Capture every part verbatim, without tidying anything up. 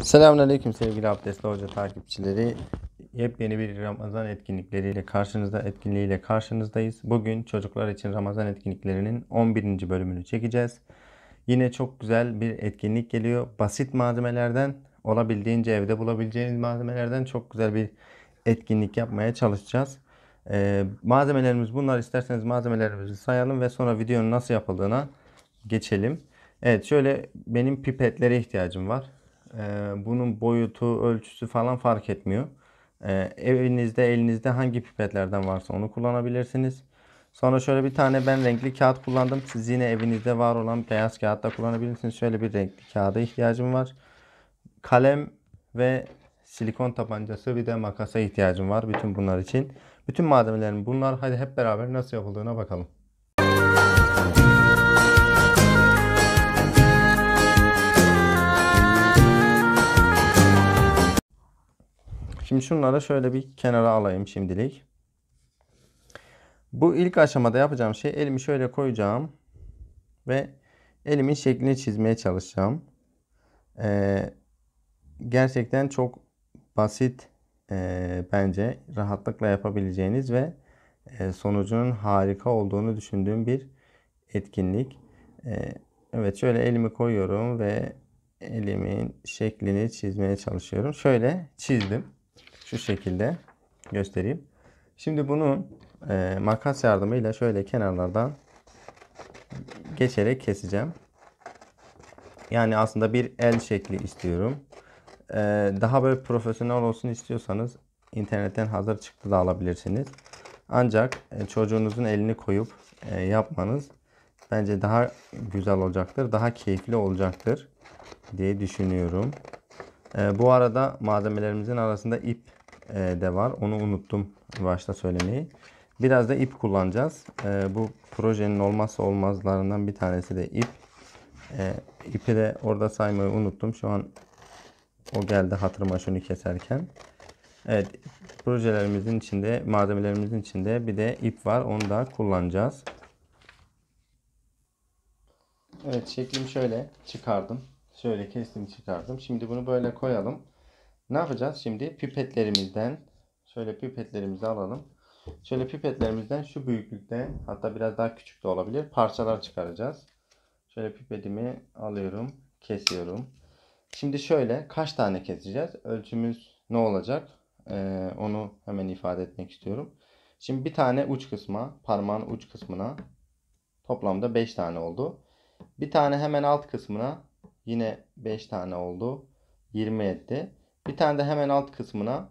Selamünaleyküm sevgili Abdestli Hoca takipçileri. Yepyeni bir Ramazan etkinlikleriyle karşınızda, etkinliğiyle karşınızdayız. Bugün çocuklar için Ramazan etkinliklerinin on birinci bölümünü çekeceğiz. Yine çok güzel bir etkinlik geliyor. Basit malzemelerden, olabildiğince evde bulabileceğiniz malzemelerden çok güzel bir etkinlik yapmaya çalışacağız. Ee, malzemelerimiz bunlar. İsterseniz malzemelerimizi sayalım ve sonra videonun nasıl yapıldığına geçelim. Evet, şöyle benim pipetlere ihtiyacım var. Ee, bunun boyutu, ölçüsü falan fark etmiyor. Ee, evinizde, elinizde hangi pipetlerden varsa onu kullanabilirsiniz. Sonra şöyle bir tane ben renkli kağıt kullandım. Siz yine evinizde var olan beyaz kağıt da kullanabilirsiniz. Şöyle bir renkli kağıda ihtiyacım var. Kalem ve silikon tabancası, bir de makasa ihtiyacım var bütün bunlar için. Bütün malzemelerim bunlar. Hadi hep beraber nasıl yapıldığına bakalım. Şimdi şunları şöyle bir kenara alayım şimdilik. Bu ilk aşamada yapacağım şey, elimi şöyle koyacağım ve elimin şeklini çizmeye çalışacağım. Ee, gerçekten çok basit, e, bence rahatlıkla yapabileceğiniz ve e, sonucunun harika olduğunu düşündüğüm bir etkinlik. Ee, evet, şöyle elimi koyuyorum ve elimin şeklini çizmeye çalışıyorum. Şöyle çizdim. Şu şekilde göstereyim. Şimdi bunu e, makas yardımıyla şöyle kenarlardan geçerek keseceğim. Yani aslında bir el şekli istiyorum. E, daha böyle profesyonel olsun istiyorsanız internetten hazır çıktı da alabilirsiniz. Ancak e, çocuğunuzun elini koyup e, yapmanız bence daha güzel olacaktır, daha keyifli olacaktır diye düşünüyorum. E, bu arada malzemelerimizin arasında ip e, de var. Onu unuttum başta söylemeyi. Biraz da ip kullanacağız. E, bu projenin olmazsa olmazlarından bir tanesi de ip. E, ipi de orada saymayı unuttum. Şu an o geldi hatırıma şunu keserken. Evet, projelerimizin içinde, malzemelerimizin içinde bir de ip var. Onu da kullanacağız. Evet, şeklimi şöyle çıkardım. Şöyle kestim, çıkardım. Şimdi bunu böyle koyalım. Ne yapacağız? Şimdi pipetlerimizden şöyle pipetlerimizi alalım. Şöyle pipetlerimizden şu büyüklükte, hatta biraz daha küçük de olabilir, parçalar çıkaracağız. Şöyle pipetimi alıyorum, kesiyorum. Şimdi şöyle kaç tane keseceğiz? Ölçümüz ne olacak? Ee, onu hemen ifade etmek istiyorum. Şimdi bir tane uç kısma, parmağın uç kısmına toplamda beş tane oldu. Bir tane hemen alt kısmına yine beş tane oldu. yirmi etti. Bir tane de hemen alt kısmına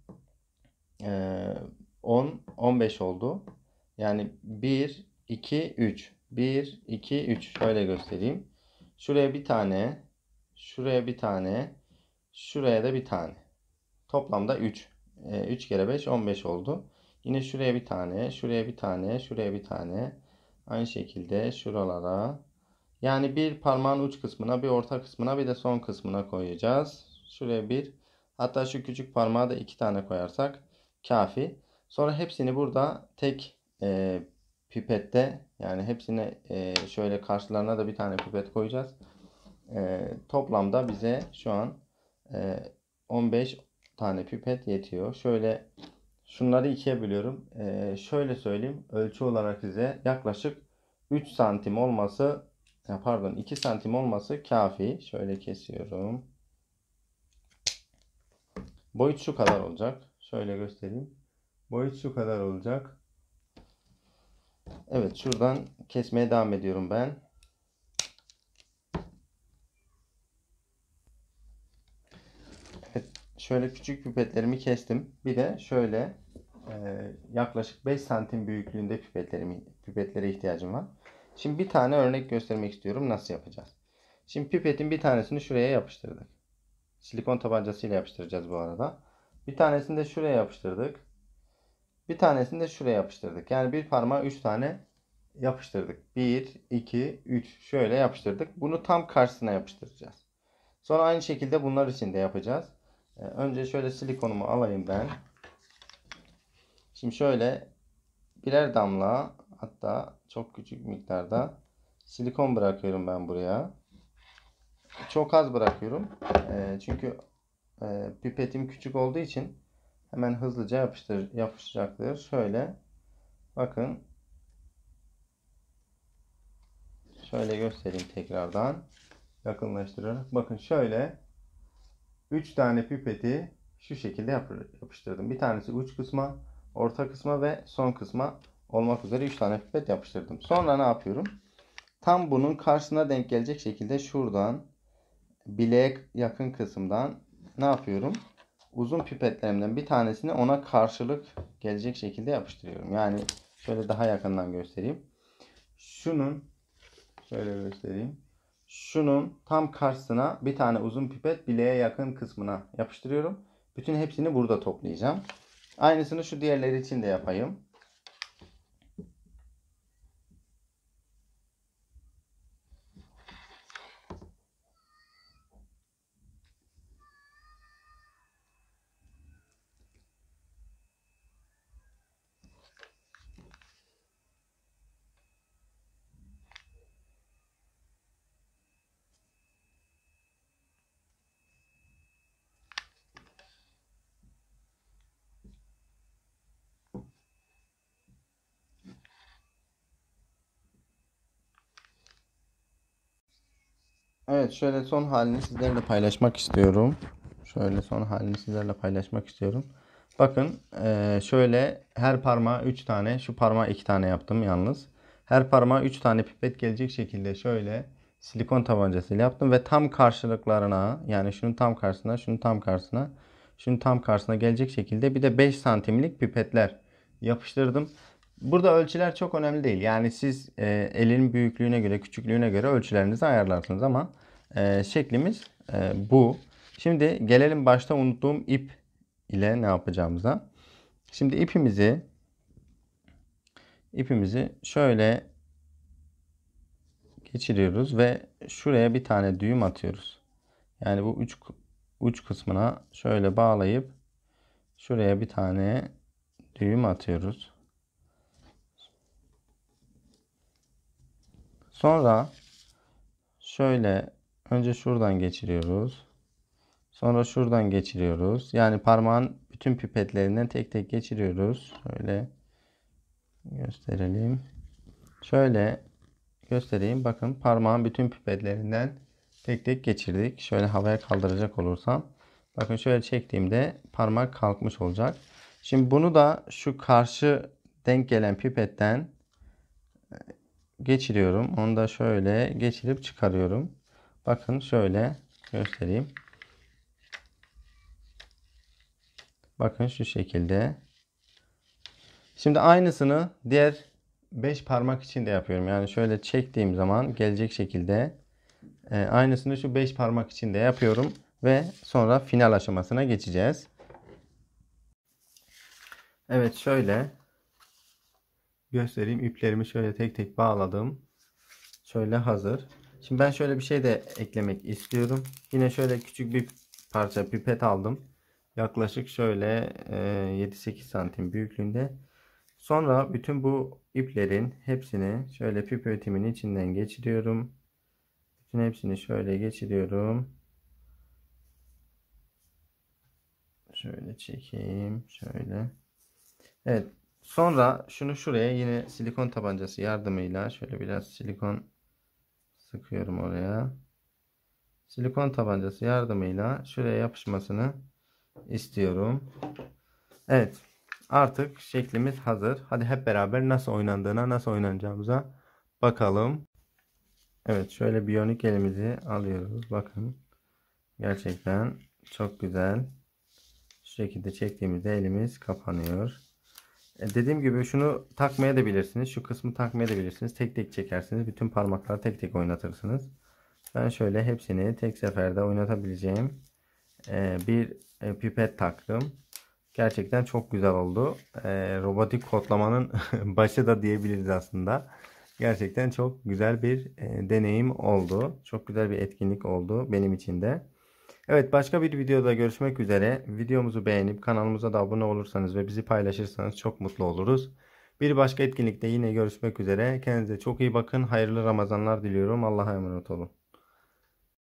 on, on beş oldu. Yani bir, iki, üç. bir, iki, üç. Şöyle göstereyim. Şuraya bir tane. Şuraya bir tane. Şuraya da bir tane. Toplamda üç. üç kere beş, on beş oldu. Yine şuraya bir tane. Şuraya bir tane. Şuraya bir tane. Aynı şekilde şuralara. Yani bir parmağın uç kısmına, bir orta kısmına, bir de son kısmına koyacağız. Şuraya bir. Hatta şu küçük parmağa da iki tane koyarsak kafi. Sonra hepsini burada tek e, pipette, yani hepsine e, şöyle karşılarına da bir tane pipet koyacağız. E, toplamda bize şu an e, on beş tane pipet yetiyor. Şöyle şunları ikiye bölüyorum. E, şöyle söyleyeyim. Ölçü olarak size yaklaşık üç santim olması, ya pardon, iki santim olması kafi. Şöyle kesiyorum. Boyut şu kadar olacak. Şöyle göstereyim. Boyut şu kadar olacak. Evet, şuradan kesmeye devam ediyorum ben. Evet, şöyle küçük pipetlerimi kestim. Bir de şöyle e, yaklaşık beş santim büyüklüğünde pipetlerimi, pipetlere ihtiyacım var. Şimdi bir tane örnek göstermek istiyorum. Nasıl yapacağız? Şimdi pipetin bir tanesini şuraya yapıştırdık. Silikon tabancasıyla yapıştıracağız bu arada. Bir tanesini de şuraya yapıştırdık. Bir tanesini de şuraya yapıştırdık. Yani bir parmağa üç tane yapıştırdık. bir, iki, üç. Şöyle yapıştırdık. Bunu tam karşısına yapıştıracağız. Sonra aynı şekilde bunlar için de yapacağız. Ee, önce şöyle silikonumu alayım ben. Şimdi şöyle birer damla, hatta çok küçük miktarda silikon bırakıyorum ben buraya. çok az bırakıyorum. E, çünkü e, pipetim küçük olduğu için hemen hızlıca yapıştır, yapışacaktır. Şöyle bakın. Şöyle göstereyim tekrardan. Yakınlaştırarak. Bakın şöyle üç tane pipeti şu şekilde yapıştırdım. Bir tanesi uç kısma, orta kısma ve son kısma olmak üzere üç tane pipet yapıştırdım. Sonra ne yapıyorum? Tam bunun karşısına denk gelecek şekilde şuradan bileğe yakın kısımdan ne yapıyorum? Uzun pipetlerimden bir tanesini ona karşılık gelecek şekilde yapıştırıyorum. Yani şöyle daha yakından göstereyim. Şunun şöyle göstereyim. Şunun tam karşısına bir tane uzun pipet bileğe yakın kısmına yapıştırıyorum. Bütün hepsini burada toplayacağım. Aynısını şu diğerleri için de yapayım. Evet, şöyle son halini sizlerle paylaşmak istiyorum. Şöyle son halini sizlerle paylaşmak istiyorum. Bakın eee, şöyle her parmağa üç tane, şu parmağa iki tane yaptım yalnız. Her parmağa üç tane pipet gelecek şekilde şöyle silikon tabancasıyla yaptım ve tam karşılıklarına, yani şunun tam karşısına, şunun tam karşısına, şunun tam karşısına gelecek şekilde bir de beş santimlik pipetler yapıştırdım. Burada ölçüler çok önemli değil. Yani siz e, elin büyüklüğüne göre, küçüklüğüne göre ölçülerinizi ayarlarsınız ama e, şeklimiz e, bu. Şimdi gelelim başta unuttuğum ip ile ne yapacağımıza. Şimdi ipimizi ipimizi şöyle geçiriyoruz ve şuraya bir tane düğüm atıyoruz. Yani bu uç uç kısmına şöyle bağlayıp şuraya bir tane düğüm atıyoruz. Sonra şöyle önce şuradan geçiriyoruz. Sonra şuradan geçiriyoruz. Yani parmağın bütün pipetlerinden tek tek geçiriyoruz. Şöyle gösterelim. Şöyle göstereyim. Bakın parmağın bütün pipetlerinden tek tek geçirdik. Şöyle havaya kaldıracak olursam. Bakın şöyle çektiğimde parmak kalkmış olacak. Şimdi bunu da şu karşı denk gelen pipetten geçiriyorum. Onu da şöyle geçirip çıkarıyorum. Bakın şöyle göstereyim. Bakın şu şekilde. Şimdi aynısını diğer beş parmak için de yapıyorum. Yani şöyle çektiğim zaman gelecek şekilde e, aynısını şu beş parmak için de yapıyorum. Ve sonra final aşamasına geçeceğiz. Evet, şöyle göstereyim. İplerimi şöyle tek tek bağladım. Şöyle hazır. Şimdi ben şöyle bir şey de eklemek istiyorum. Yine şöyle küçük bir parça pipet aldım. Yaklaşık şöyle yedi sekiz santim büyüklüğünde. Sonra bütün bu iplerin hepsini şöyle pipetimin içinden geçiriyorum. Bütün hepsini şöyle geçiriyorum. Şöyle çekeyim. Şöyle. Evet. Sonra şunu şuraya yine silikon tabancası yardımıyla şöyle biraz silikon sıkıyorum oraya. Silikon tabancası yardımıyla şuraya yapışmasını istiyorum. Evet. Artık şeklimiz hazır. Hadi hep beraber nasıl oynandığına, nasıl oynanacağımıza bakalım. Evet, şöyle biyonik elimizi alıyoruz. Bakın. Gerçekten çok güzel. Şu şekilde çektiğimizde elimiz kapanıyor. E dediğim gibi şunu takmaya da bilirsiniz. Şu kısmı takmaya da bilirsiniz. Tek tek çekersiniz. Bütün parmakları tek tek oynatırsınız. Ben şöyle hepsini tek seferde oynatabileceğim e, bir e, pipet taktım. Gerçekten çok güzel oldu. E, robotik kodlamanın başı da diyebiliriz aslında. Gerçekten çok güzel bir e, deneyim oldu. Çok güzel bir etkinlik oldu benim için de. Evet, başka bir videoda görüşmek üzere. Videomuzu beğenip kanalımıza da abone olursanız ve bizi paylaşırsanız çok mutlu oluruz. Bir başka etkinlikte yine görüşmek üzere. Kendinize çok iyi bakın. Hayırlı Ramazanlar diliyorum. Allah'a emanet olun.